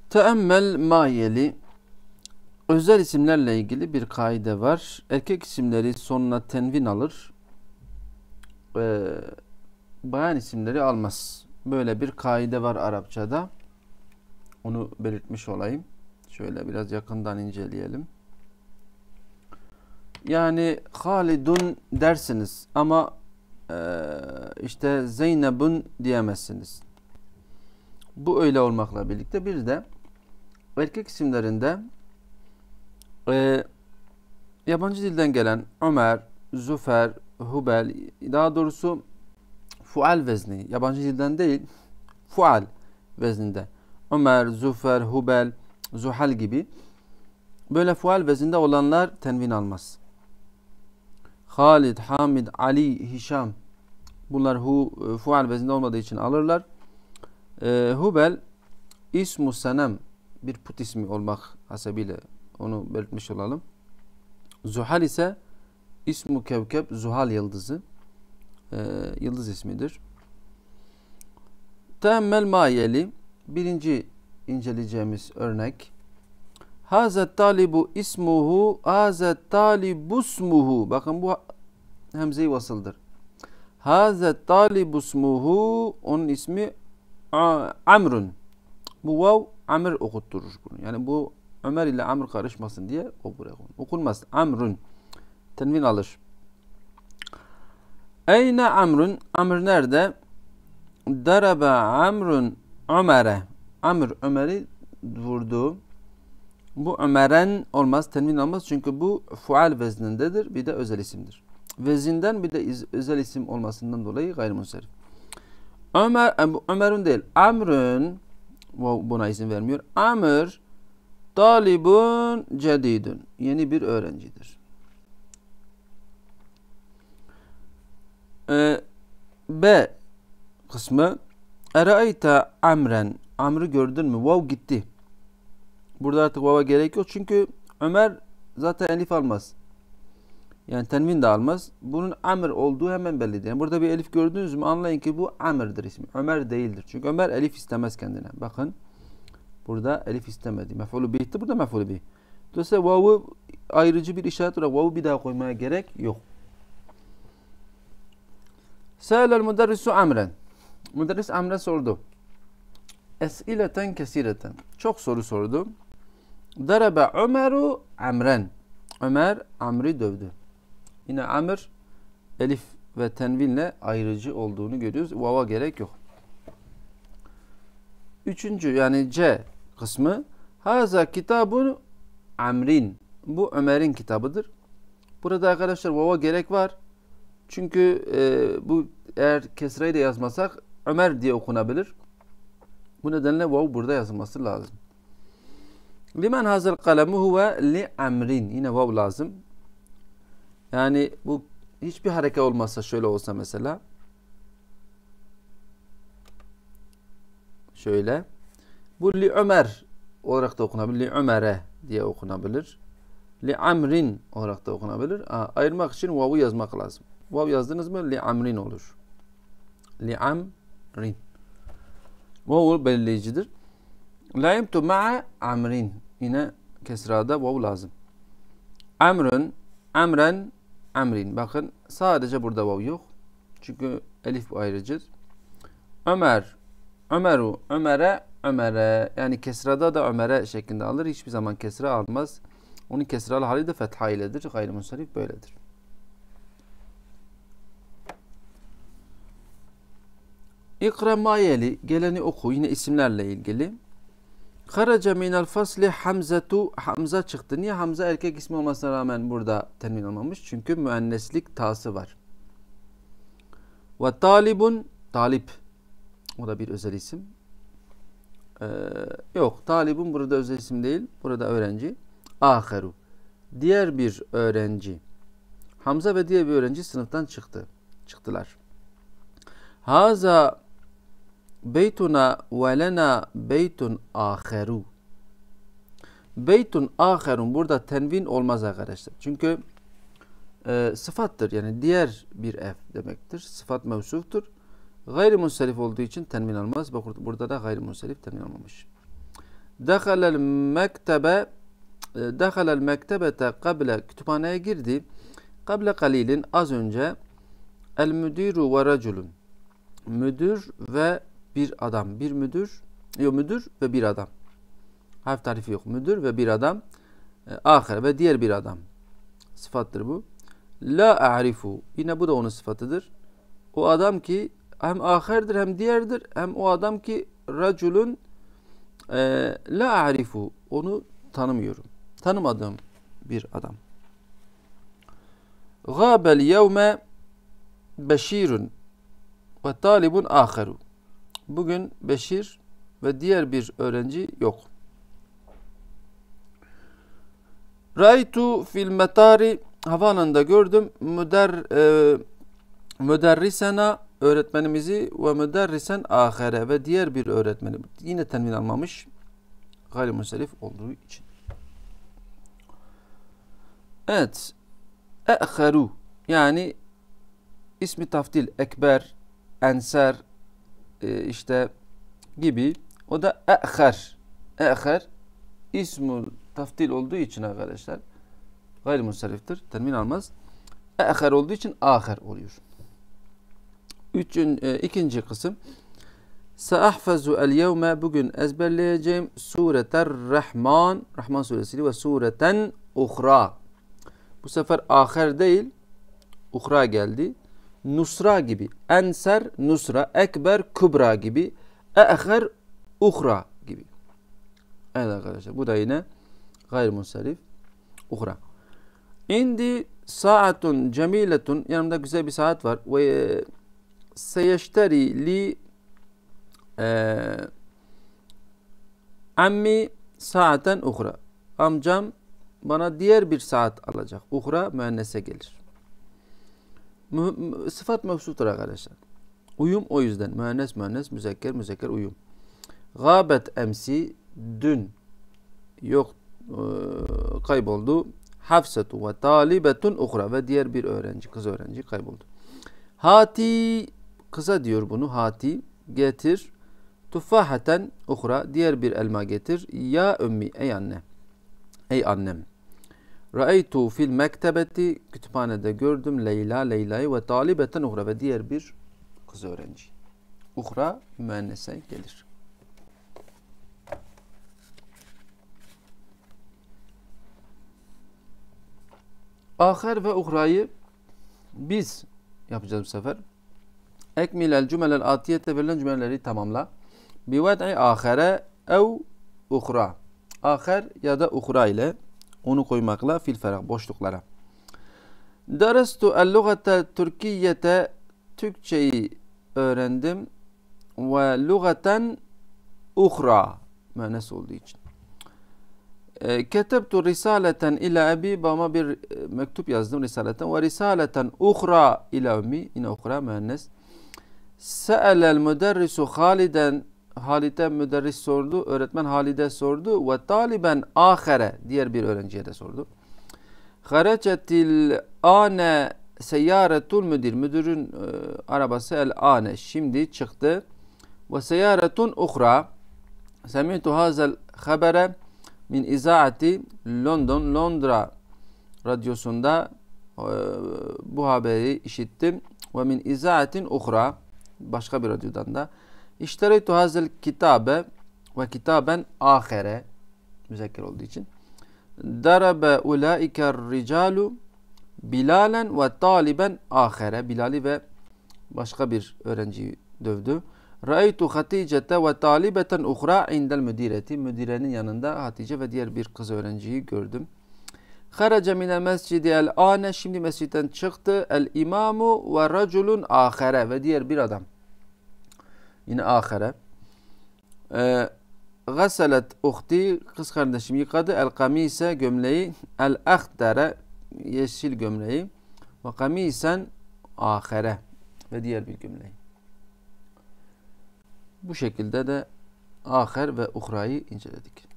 Teemmel mayeli. Özel isimlerle ilgili bir kaide var. Erkek isimleri sonuna tenvin alır. Bayan isimleri almaz. Böyle bir kaide var Arapçada. Onu belirtmiş olayım. Şöyle biraz yakından inceleyelim. Yani Halidun dersiniz ama işte Zeynep'un diyemezsiniz. Bu öyle olmakla birlikte bir de erkek isimlerinde yabancı dilden gelen Ömer, Züfer, Hubel, daha doğrusu fual vezni, yabancı dilden değil, fual vezninde. Ömer, Züfer, Hubel, Zuhal gibi böyle fual vezninde olanlar tenvin almaz. Halid, Hamid, Ali, Hişam, bunlar fual vezninde olmadığı için alırlar. Hubel ismu senem, bir put ismi olmak hasebiyle onu belirtmiş olalım. Zuhal ise ismu kevkeb, Zuhal yıldızı, yıldız ismidir. Teemmel mayeli, birinci inceleyeceğimiz örnek. Hazet talibu ismuhu, hazet talibusmuhu. Bakın bu hemze-i vasıldır. Hazet talibusmuhu, onun ismi Amrun. Bu vav Amr okutturur bunu. Yani bu Ömer ile Amr karışmasın diye o buraya okunmaz. Amrun. Tenvin alır. Eyne Amrun? Amr nerede? Daraba Amrun Ömer'e. Amr Ömer'i vurdu. Bu Ömer'en olmaz, tenvin olmaz. Çünkü bu fual veznindedir. Bir de özel isimdir. Vezinden bir de özel isim olmasından dolayı gayrimusarif. Ömer'ün değil. Amr'ün, buna izin vermiyor. Amr talibun cedidun. Yeni bir öğrencidir. B kısmı. Eraeyte amren. Amr'ı gördün mü? Vav gitti. Burada artık vava gerek yok. Çünkü Ömer zaten elif almaz. Yani tenvin de almaz. Bunun Amr olduğu hemen bellidir. Yani burada bir elif gördünüz mü anlayın ki bu Amr'dır ismi. Ömer değildir. Çünkü Ömer elif istemez kendine. Bakın. Burada elif istemedi. Mef'ulü bih'ti. Burada mef'ulü bih. Dolayısıyla vav'ı ayrıcı bir işaret olarak vav'ı bir daha koymaya gerek yok. Sâlel müderrisu amren. Müderris Amr'e sordu. Es'ileten kesireten. Çok soru sordu. Daraba Ömer'u Amren. Ömer Amr'i dövdü. Yine Amr elif ve tenvinle ayrıcı olduğunu görüyoruz. Vava gerek yok. Üçüncü yani C kısmı. Haza kitabun Amrin. Bu Ömer'in kitabıdır. Burada arkadaşlar vava gerek var. Çünkü bu eğer kesreyi de yazmasak Ömer diye okunabilir. Bu nedenle vav burada yazılması lazım. Limen hazel kalemu huve li amrin. Yine vav lazım. Yani bu hiçbir hareket olmazsa şöyle olsa mesela. Şöyle. Bu li Ömer olarak da okunabilir. Li Ömer'e diye okunabilir. Li amrin olarak da okunabilir. Ayırmak için vav'u yazmak lazım. Vav yazdınız mı li amrin olur. Li amrin. Vav belirleyicidir. Laimtu ma'a amrin. Yine kesrada vav lazım. Amrun, amren, amrin. Bakın sadece burada vav yok. Çünkü elif ayrıcı. Ömer, Ömeru, Ömer'e, Ömer'e. Yani kesrada da Ömer'e şeklinde alır. Hiçbir zaman kesra almaz. Onun kesralı hali de fetha iledir. Gayrimusarif böyledir. İkra mayeli. Geleni oku. Yine isimlerle ilgili. Kharaca minel fasli Hamzatu. Hamza çıktı. Niye Hamza erkek ismi olmasına rağmen burada tenvin olmamış? Çünkü müenneslik tası var. Ve talibun. Talip. O da bir özel isim. Yok. Talibun burada özel isim değil. Burada öğrenci. Aheru. Diğer bir öğrenci. Hamza ve diğer bir öğrenci sınıftan çıktılar. Haza beytuna ve lena beytun aheru. Beytun aherun burada tenvin olmaz arkadaşlar. Çünkü sıfattır. Yani diğer bir ev demektir. Sıfat mevsuftur. Gayrimunsarif olduğu için tenvin almaz. Bak burada da gayrimunsarif tenvin almamış. Dehalel mektebe dehalel mektebete kable kütüphaneye girdi. Kable kalilin az önce el müdiru ve raculun. Müdür ve bir adam. Bir müdür, yok müdür ve bir adam. Harf tarifi yok. Müdür ve bir adam. Ahir ve diğer bir adam. Sıfattır bu. La a'rifu. Yine bu da onun sıfatıdır. O adam ki hem ahirdir hem diğerdir. Hem o adam ki raculun la a'rifu. Onu tanımıyorum. Tanımadığım bir adam. Gâbel yevme beşirun ve talibun ahiru. Bugün Beşir ve diğer bir öğrenci yok. Ra'ytu fil metari, havaalanında gördüm. Müderrisena, öğretmenimizi, ve müderrisen ahire, ve diğer bir öğretmeni. Yine tenvin almamış. Gayrimusarif olduğu için. Evet. E'kheru, yani ismi taftil, ekber, enser, işte gibi. O da e'kher. E'kher ismul taftil olduğu için arkadaşlar gayrimusarriftir. Tenvin almaz. E'kher olduğu için ahir oluyor. İkinci kısım. Seahfazu el yevme, bugün ezberleyeceğim sureter Rahman, Rahman suresini ve sureten uhra. Bu sefer ahir değil, uhra geldi. Nusra gibi. Enser, nusra, ekber, kubra gibi. E'kher, uhra gibi. Evet arkadaşlar, bu da yine gayrimusarrif, uhra. İndi saatun cemiletun, yanımda güzel bir saat var. Ve seyeşteri li ammi saaten uhra. Amcam bana diğer bir saat alacak. Uhra müennese gelir. Sıfat mevsutur arkadaşlar. Uyum o yüzden. Müennes müennes, müzekker müzekker uyum. Gâbet emsi, dün yok, kayboldu. Hafsetu ve talibetun uhra, ve diğer bir öğrenci, kız öğrenci kayboldu. Hati, kıza diyor bunu. Hati, getir. Tufahaten uhra, diğer bir elma getir. Ya ümmi, ey anne. Ey annem. Ra'aytu fil mektebeti, kütüphanede gördüm. Leyla, Leyla'yı, ve talibeten uhra, ve diğer bir kız öğrenci. Uhra müennese gelir. Ahir ve uhrayı biz yapacağız bu sefer. Ekmilel cümelel atiyette, verilen cümleleri tamamla. Bived'i ahire ev uhra. Ahir ya da uhra ile, onu koymakla, fil ferah, boşluklara. Derestu el-lugate Türkiyete, Türkçeyi öğrendim. Ve lugaten uhra, müennes olduğu için. Ketebtu risaleten ila abi, babama bir mektup yazdım, risaleten. Ve risaleten uhra ila ummi, yine uhra müennes. Se'elel müderrisu Haliden, Halid'e müderris sordu, öğretmen Halid'e sordu. Ve taliben ahire, diğer bir öğrenciye de sordu. Harecetil ane seyyaretul müdir, müdürün arabası el ane, şimdi çıktı. Ve seyyaretun uhra, semi'tu hazel habere min izaati London, Londra radyosunda bu haberi işittim. Ve min izaatin uhra, başka bir radyodan da. İştereytu hazel kitabe, ve kitaben ahire, müzekker olduğu için. Darabe ulaiker ricalu Bilalen ve taliben ahire, Bilal'i ve başka bir öğrenciyi dövdü. Ra'aytu Haticete ve talibeten uhra indel müdireti, müdirenin yanında Hatice ve diğer bir kız öğrenciyi gördüm. Kharaca minel mescidi el ane, şimdi mescitten çıktı. El imamu ve raculun ahire, ve diğer bir adam. Yine ahire. Gaselet uhti, kız kardeşim yıkadı. El kamise, gömleği. El ahdere, yeşil gömleği. Ve kamisen ahire, ve diğer bir gömleği. Bu şekilde de ahir ve uhrayı inceledik.